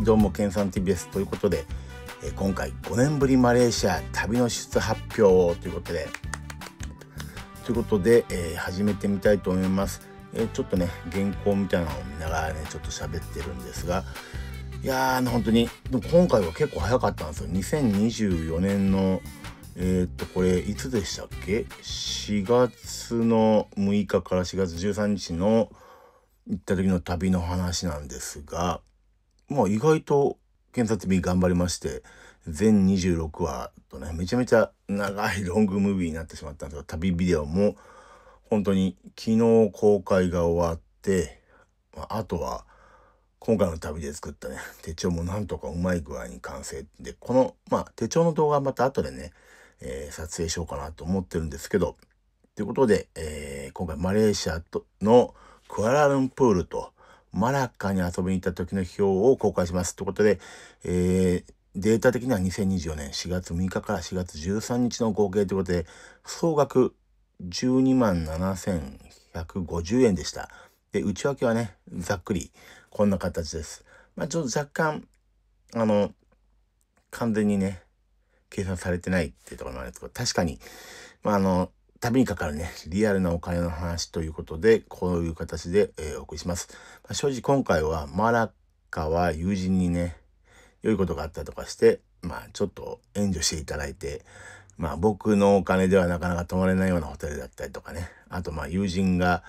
どうもケンさん TV です。ということで、今回5年ぶりマレーシア旅の出発表ということで、始めてみたいと思います。ちょっとね原稿みたいなのを見ながらねちょっと喋ってるんですが、いやー本当にでも今回は結構早かったんですよ。2024年のこれいつでしたっけ、4月の6日から4月13日の行った時の旅の話なんですが、意外と検察日頑張りまして、全26話とねめちゃめちゃ長いロングムービーになってしまったんですが、旅ビデオも本当に昨日公開が終わって、あとは今回の旅で作ったね手帳もなんとかうまい具合に完成で、この手帳の動画はまた後でね、撮影しようかなと思ってるんですけど、ということで、今回マレーシアのクアラルンプールとマラッカに遊びに行った時の表を公開しますということで、データ的には2024年4月6日から4月13日の合計ということで、総額12万7150円でした。で、内訳はね、ざっくりこんな形です。ちょっと若干、完全にね、計算されてないっていうところもあるんですけど、確かに、旅にかかるね、リアルなお金の話ということで、こういう形で、お送りします。正直今回はマラッカは友人にね、良いことがあったりとかして、ちょっと援助していただいて、僕のお金ではなかなか泊まれないようなホテルだったりとかね、あと友人が、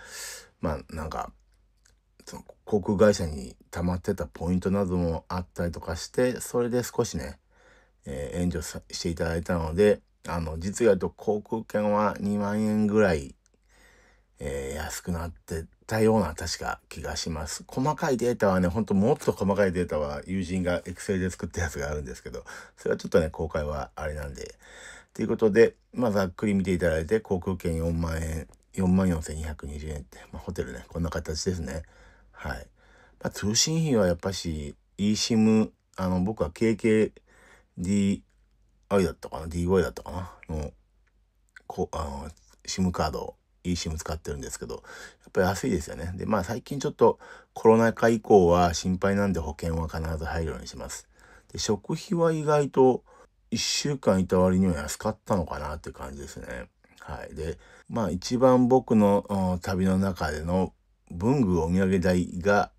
その航空会社に溜まってたポイントなどもあったりとかして、それで少しね、援助していただいたので、実は言うと航空券は2万円ぐらい、安くなってたような確か気がします。細かいデータはね、ほんともっと細かいデータは友人が Excel で作ったやつがあるんですけど、それはちょっとね、公開はあれなんで。ということで、ざっくり見ていただいて、航空券4万円、44,220円って、ホテルね、こんな形ですね。はい。通信費はやっぱし eSIM、僕は KKDI だったかな、DY だったかなの、SIM カード、eSIM 使ってるんですけど、やっぱり安いですよね。で、最近ちょっとコロナ禍以降は心配なんで保険は必ず入るようにします。で、食費は意外と1週間いた割には安かったのかなっていう感じですね。はい。で、一番僕の旅の中での文具お土産代が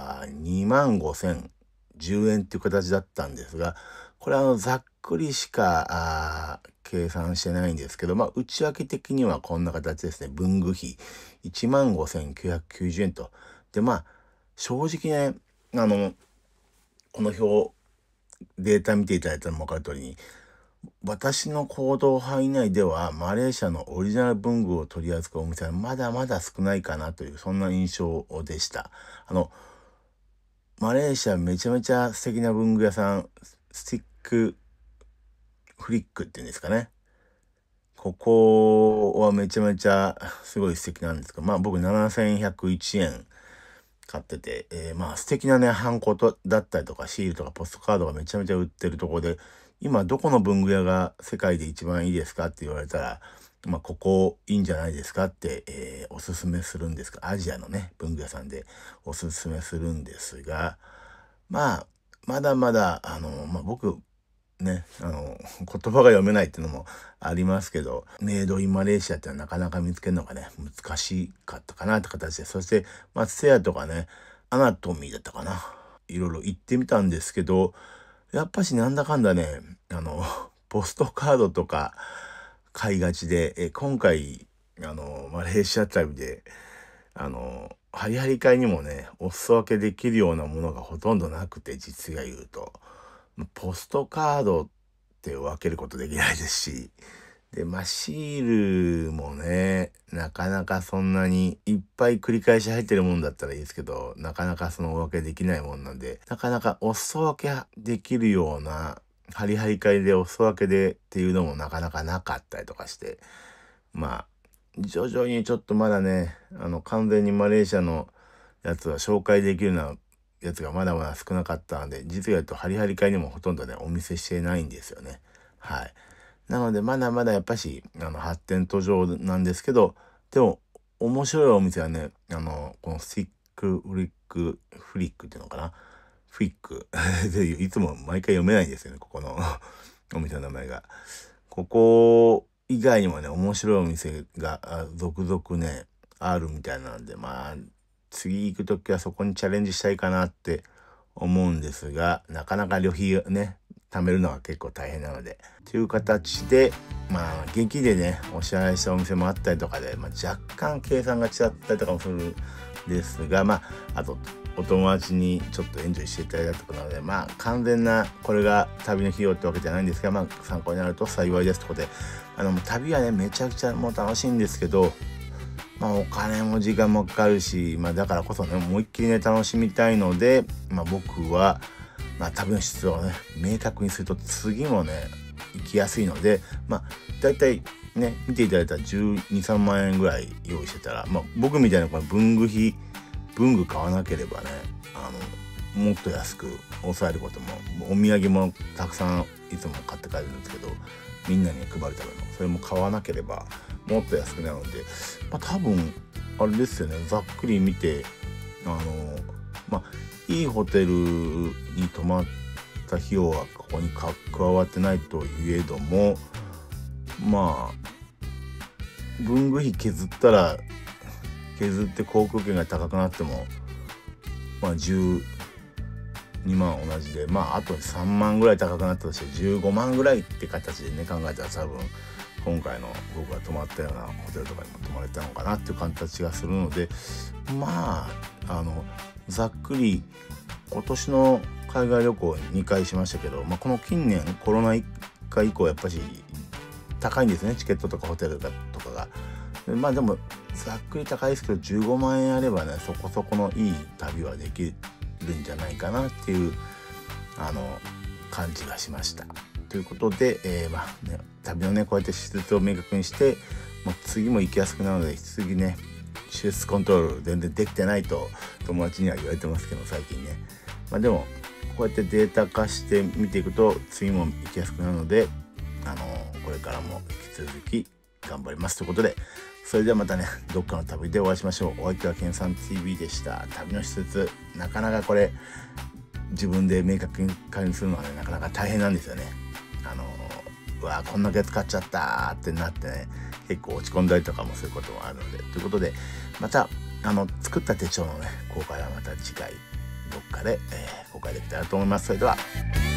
25,010円っていう形だったんですが、これざっくりしか計算してないんですけど、内訳的にはこんな形ですね。文具費15,990円と。で、正直ね、この表、データ見ていただいたら分かる通りに、私の行動範囲内ではマレーシアのオリジナル文具を取り扱うお店はまだまだ少ないかなという、そんな印象でした。マレーシアめちゃめちゃ素敵な文具屋さん、スティックフリックっていうんですかね。ここはめちゃめちゃすごい素敵なんですけど、僕7,101円買ってて、素敵なね、ハンコだったりとかシールとかポストカードがめちゃめちゃ売ってるところで、今どこの文具屋が世界で一番いいですかって言われたら、ここいいんじゃないですかって、おすすめするんですが、アジアのね、文具屋さんでおすすめするんですが、まだまだ、僕、ね、言葉が読めないっていうのもありますけど、メイドインマレーシアってのはなかなか見つけるのがね、難しかったかなって形で、そして、ツヤとかね、アナトミーだったかな。いろいろ行ってみたんですけど、やっぱしなんだかんだね、ポストカードとか買いがちで、今回、マレーシア旅で、ハリハリ会にもね、お裾分けできるようなものがほとんどなくて、実が言うと。ポストカードって分けることできないですし、で、シールもね、なかなかそんなにいっぱい繰り返し入ってるもんだったらいいですけど、なかなかそのお分けできないもんなんで、なかなかお裾分けできるような、ハリハリ会でお裾分けでっていうのもなかなかなかったりとかして、徐々にちょっとまだね、完全にマレーシアのやつは紹介できるようなやつがまだまだ少なかったので、実は言うとハリハリ会にもほとんどね、お見せしてないんですよね。はい。なので、まだまだやっぱし、発展途上なんですけど、でも、面白いお店はね、このスティックフリックっていうのかな。 フィックでいつも毎回読めないんですよね、ここのお店の名前が。ここ以外にもね、面白いお店が続々ねあるみたいなので、まあ次行く時はそこにチャレンジしたいかなって思うんですが、なかなか旅費をね貯めるのは結構大変なのでという形で、まあ現金でねお支払いしたお店もあったりとかで、若干計算が違ったりとかもするんですが、あとお友達にちょっと援助していただいたところなので、完全なこれが旅の費用ってわけじゃないんですが、参考になると幸いですということで、旅はねめちゃくちゃもう楽しいんですけど、お金も時間もかかるし、だからこそね思いっきりね楽しみたいので、僕は旅の質をね明確にすると次もね行きやすいので、だいたいね見ていただいたら12、3万円ぐらい用意してたら、僕みたいなこの文具買わなければねもっと安く抑えることも、お土産もたくさんいつも買って帰るんですけど、みんなに配るためのそれも買わなければもっと安くなるので、多分あれですよね、ざっくり見ていいホテルに泊まった費用はここに加わってないといえども、文具費削って航空券が高くなっても12万同じで、あと3万ぐらい高くなったとして15万ぐらいって形でね考えたら、多分今回の僕が泊まったようなホテルとかにも泊まれたのかなっていう形がするので、ざっくり今年の海外旅行2回しましたけど、この近年コロナ禍以降やっぱり高いんですね、チケットとかホテルとかが。でもざっくり高いですけど15万円あればねそこそこのいい旅はできるんじゃないかなっていう感じがしました。ということで、旅のねこうやって支出を明確にして、次も行きやすくなるので、次ね支出コントロール全然できてないと友達には言われてますけど最近ね。でもこうやってデータ化して見ていくと次も行きやすくなるので、これからも引き続き頑張りますということで、それではまたねどっかの旅でお会いしましょう。お相手はけんさん TV でした。旅の施設なかなかこれ自分で明確にするのはねなかなか大変なんですよね。こんだけ使っちゃったってなってね結構落ち込んだりとかもすることもあるので、ということでまた作った手帳のね公開はまた次回どっかで公開できたらと思います。それでは。